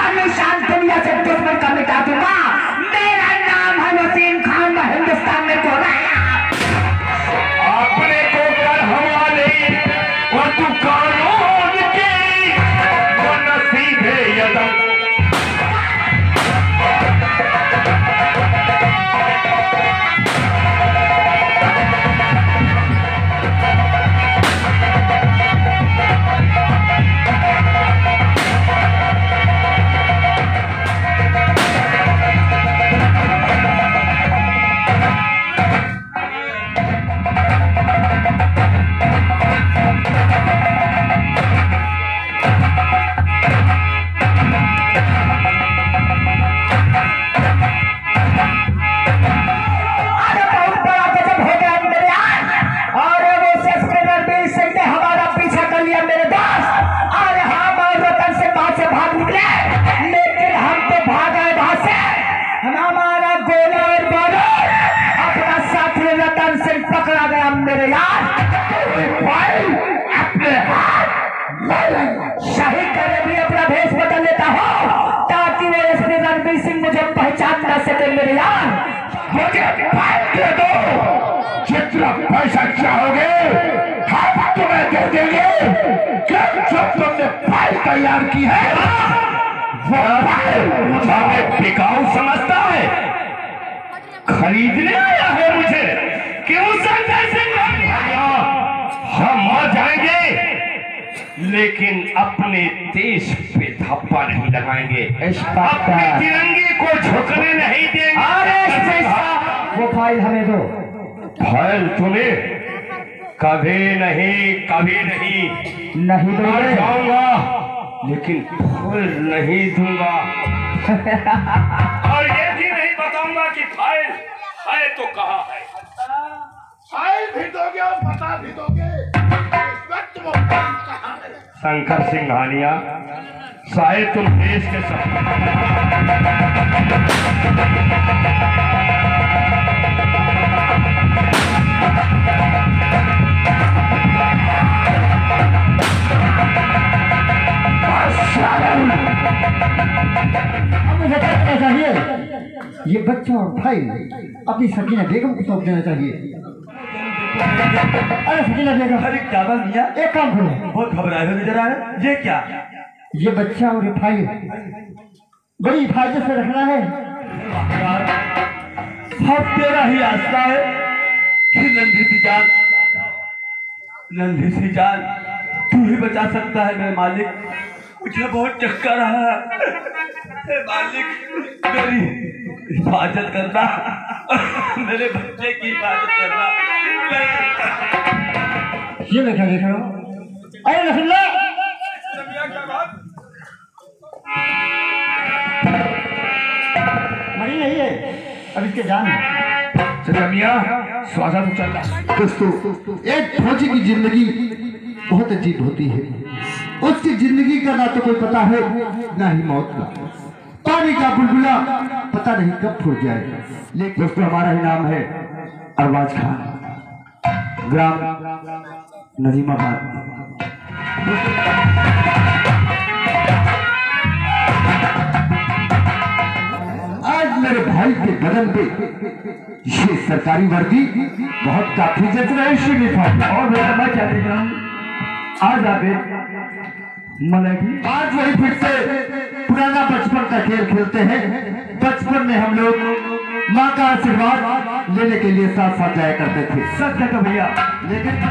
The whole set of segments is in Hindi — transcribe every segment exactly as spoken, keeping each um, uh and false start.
निशान दुनिया से दुश्मन का मिटा दूंगा। मेरा नाम है वसीम खान, मैं हिंदुस्तान में को अपने को कर हवाले और तू कानून की वो नसीब है यदम। पकड़ा गया मेरे यार, भाई अपने हाथ शहीद करे भी अपना भेष बदल लेता हो ताकि वो एसपी रणबीर सिंह मुझे पहचान न सके मेरे यार। मुझे फाइल दे दो, जितना पैसा चाहोगे हम तुम्हें दे देंगे। क्या जो तुमने फाइल तैयार की है वो फाइल हमें बिकाऊ समझता है? खरीदने आया है मुझे? क्यों संजय सिंह? हम आ जाएंगे लेकिन अपने देश पे धब्बा नहीं लगाएंगे, अपने तिरंगे को झुकने नहीं देंगे। अरे वो फाइल हमें दो। फाइल तुम्हें? कभी नहीं, कभी नहीं नहीं दूंगा, जाऊंगा लेकिन फाइल नहीं दूंगा। और ये भी नहीं बताऊंगा कि फाइल है तो कहाँ है। फाइल भी दोगे और बता भी दोगे इस वक्त वो फाइल कहाँ है। शंकर सिंघानिया, शायद तुम देश के सब मुझे क्या चाहिए? ये बच्चा और भाई अपनी सकीना बेगम को सौंप देना चाहिए। अरे सकीना बेगम, अरे क्या बात मियां? एक काम करो। बहुत घबराए हुए नजर आ रहे। ये क्या? ये बच्चा और ये भाई बड़ी हिफाजत से रखना है। सब तेरा ही आस्था है कि नंदी सी जान, नंदी सी जान तू ही बचा सकता है मेरे मालिक। मुझे बहुत चक्कर रहा है मालिक, मेरी हिफाजत करना, मेरे बच्चे की हिफाजत करना। ये देखा देखो, अरे नफिल्ला मरी नहीं है अब इसके जान। चलिए मियां, स्वागत तो चल रहा। दोस्तों, एक फौजी की जिंदगी बहुत अजीब होती है। उसकी जिंदगी का ना तो कोई पता है ना ही मौत का। पानी का बुलबुला पता नहीं कब फूट जाएगा। लेकिन दोस्तों, हमारा ही नाम है अरबाज खान, ग्राम नजीमाबाद। आज मेरे भाई के बदन पे ये सरकारी वर्दी बहुत काफी जच रहा है। और मैं क्या देख रहा हूँ, आज आगे मलगी आज वही फिर से पुराना बचपन का खेल खेलते हैं। बचपन में हम लोग माँ का आशीर्वाद लेने के लिए साथ साथ जाया करते थे। सच है तो भैया, लेकिन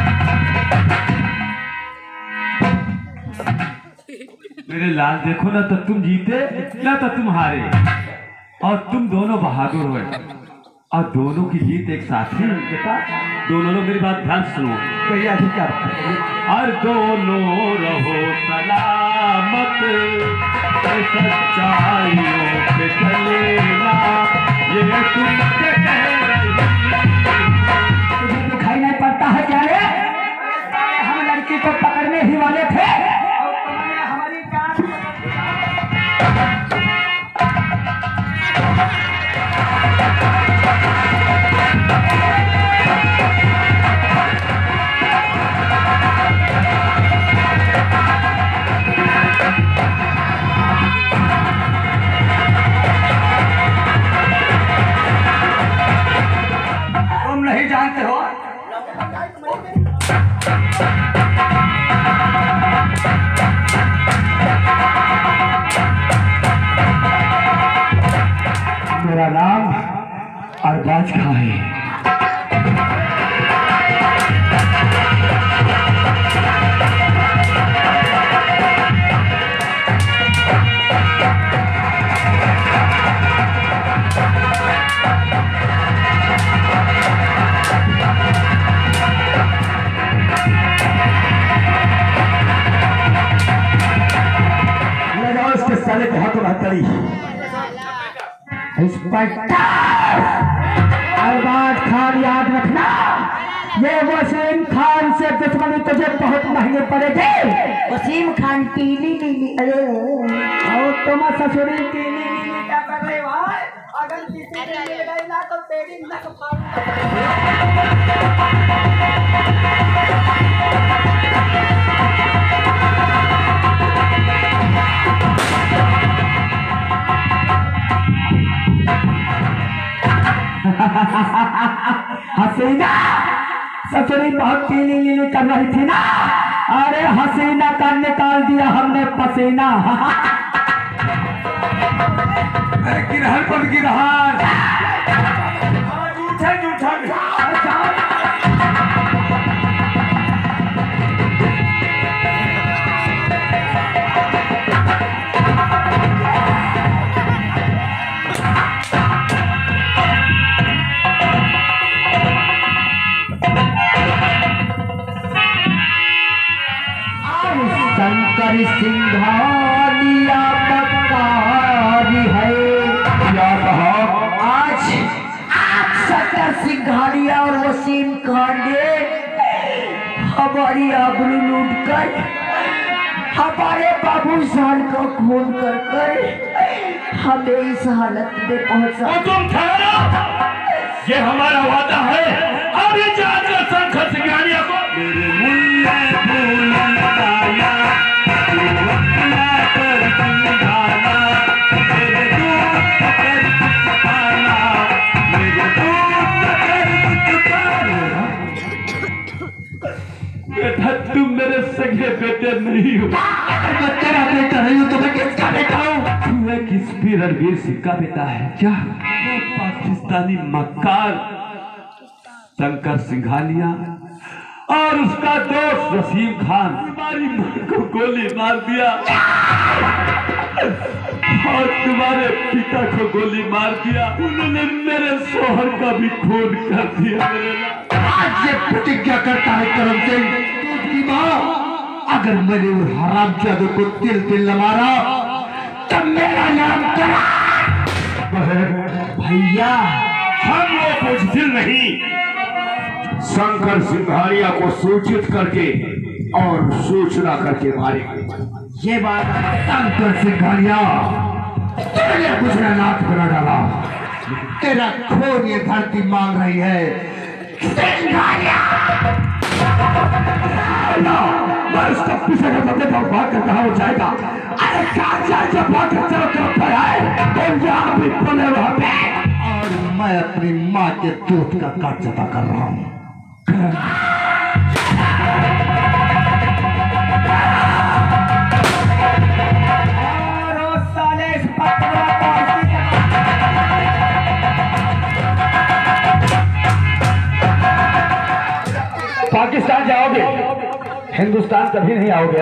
मेरे लाल देखो ना तो तुम जीते ना तो तुम हारे, और तुम दोनों बहादुर हुए और दोनों की जीत एक साथ ही। बेटा दोनों लोग मेरी बात ध्यान सुनो भैया ठीक क्या और दोनों रहो सलामत, सच्चाइयों पे चलेना ये तुम तुझे दिखाई नहीं पड़ता है क्या रे? हम लड़की को पकड़ने ही वाले थे और तुमने हमारी जान। मेरा नाम अरबाज खां है। साले को हाथों हथकड़ी इंस्पेक्टर अरबाज खान, याद रखना ये वसीम खान से दुश्मनी तुझे बहुत महंगे पड़ेगी। वसीम खान पीली नीली, अरे और तुम ससुरी पीली नीली क्या कर रहे हो? अगर किसी ने मिल गई ना तो तेरी नक फाड़। हसीना ससुरी बहुत पीली लीली कर रही थी ना, अरे हसीना का निकाल दिया हमने पसीना। अरे गिरहन पर गिरहन झूठे झूठे शंकर सिंघानिया मक्कारी है। क्या कहा? आज आज शंकर सिंघानिया और वसीम खान ने हमारी आबरू लूट कर हमारे बाबू साल को खून कर कर हमें इस हालत में पहुंचा। तुम ठहरो, ये हमारा वादा है। अभी जाकर शंकर सिंघानिया को मेरे मुल्ला भूलन आया, तू अपना कर सिंघाना, मेरे दूध कर पाना, मेरे दूध कर पाना। बेटा तुम मेरे सगे बेटे नहीं हो। मैं तेरा बेटा नहीं हूँ तो मैं किसका बेटा हूँ? तू एक किसी रणवीर सिंह का बेटा है क्या? वो पाकिस्तानी मक्कार शंकर सिंघानिया और उसका दोस्त वसीम खान तुम्हारी मां को गोली मार दिया और तुम्हारे पिता को गोली मार दिया। उन्होंने मेरे शोहर का भी खून कर दिया। आज ये प्रतिज्ञा करता है करम सिंह, उसकी मां अगर मैंने उस हराम जादू को तिल तिल न मारा तब मेरा नाम करा। भैया हम वो बुजदिल नहीं, शंकर सिंघानिया को सूचित करके और सूचना करके मारेंगे। ये बात शंकर सिंघानिया तेरे गुजरानाथ बना डाला, तेरा खून ये धरती मांग रही है। सिंघानिया मैं उसका पीछे का बदले पर भाग कर कहा हो जाएगा। अरे कहा जाए जब भाग कर चलो तरफ पर आए तो यहाँ भी पले वहाँ पे। और मैं अपनी माँ के दूध का काट जता कर रहा हूँ। पाकिस्तान जाओगे, हिंदुस्तान कभी नहीं आओगे।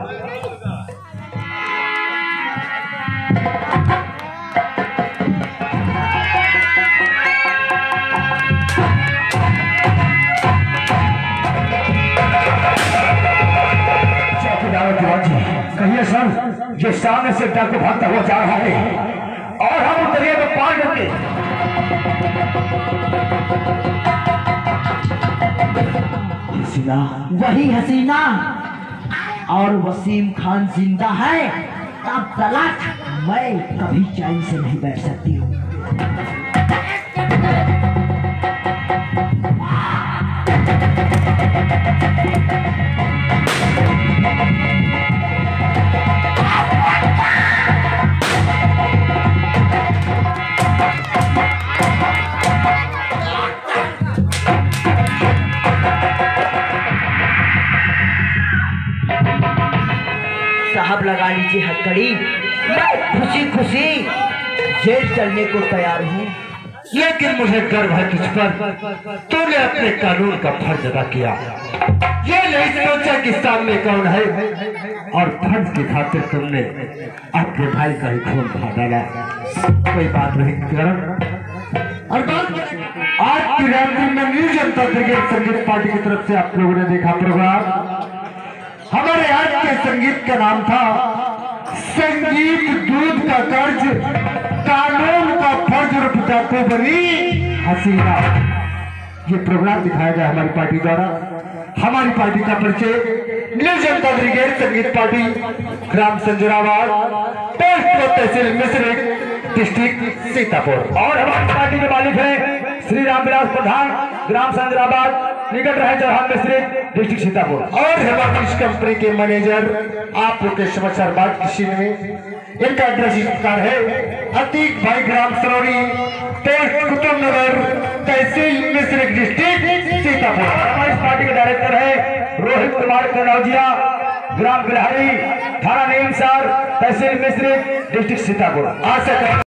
कहिए सर, ये सामने से डाकू भागता हुआ जा रहा है और हम उस दरिया में पार करके हसीना, वही हसीना और वसीम खान जिंदा है तब तलक मैं कभी चैन से नहीं बैठ सकती हूँ। साहब लगा लीजिए हथकड़ी, मैं खुशी खुशी जेल चलने को तैयार हूँ, लेकिन मुझे गर्व है तुझ पर। तूने अपने कानून का फर्ज अदा किया। ये नहीं सोचा कि सामने कौन है, और फर्ज की खातिर तुमने अपने भाई का ही खून बहा डाला। कोई बात नहीं करण। और बात आज की रात्रि में new Janta brigade Sangeet party की तरफ से आप लोगों ने देखा प्रोग्राम। हमारे आज के संगीत का नाम था संगीत दूध का कर्ज, कानून का फर्ज और पिता को बनी हसीना। ये प्रोग्राम दिखाया गया हमारी पार्टी द्वारा। हमारी पार्टी का परिचय new Janta brigade Sangeet party, ग्राम संजराबाद, पोस्ट तहसील मिश्रिक, डिस्ट्रिक्ट सीतापुर। और हमारी पार्टी के मालिक हैं श्री रामविलास प्रधान, ग्राम संजराबाद, निकट रहे चौहान मिश्रिक, डिस्ट्रिक्ट सीतापुर। और हमारी इस कंपनी के मैनेजर आप लोग के समाचार बात किसी में इनका एड्रेस इस प्रकार है। अतीक भाई, ग्राम सरोरी, पोस्ट कुतुब नगर, तहसील मिश्रिक, डिस्ट्रिक्ट सीतापुर। हमारी इस पार्टी के डायरेक्टर है रोहित कुमार कनौजिया, ग्राम बिलहरी, थाना नीमसार, तहसील मिश्रिक, डिस्ट्रिक्ट सीतापुर। आशा